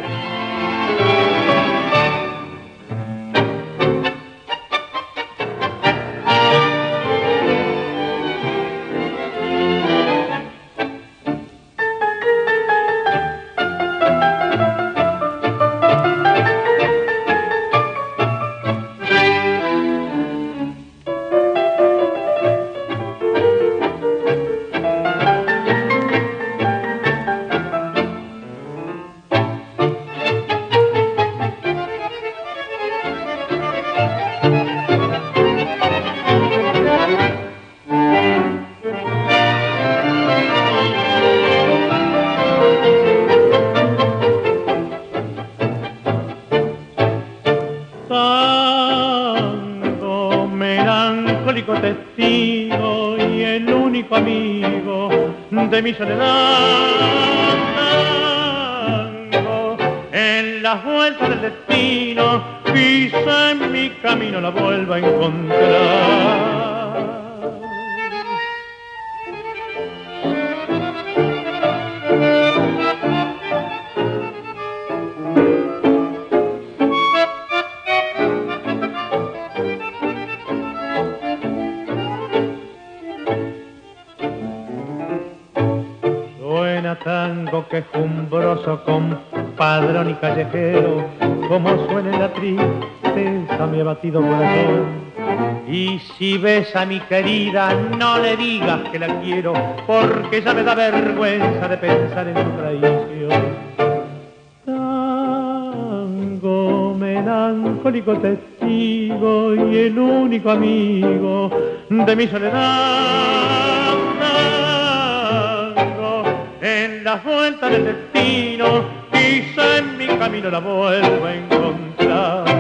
Tango, melancólico testigo y el único amigo de mi soledad. Tango, en las vueltas del destino, quizá en mi camino la vuelva a encontrar. Suena tango quejumbroso, compadrón y callejero, como suena en la tristeza mi abatido corazón. Y si ves a mi querida, no le digas que la quiero, porque ya me da vergüenza de pensar en tu traición. Tango, melancólico testigo y el único amigo de mi soledad. Tango, en las vueltas del destino, quizá en mi camino la vuelva a encontrar.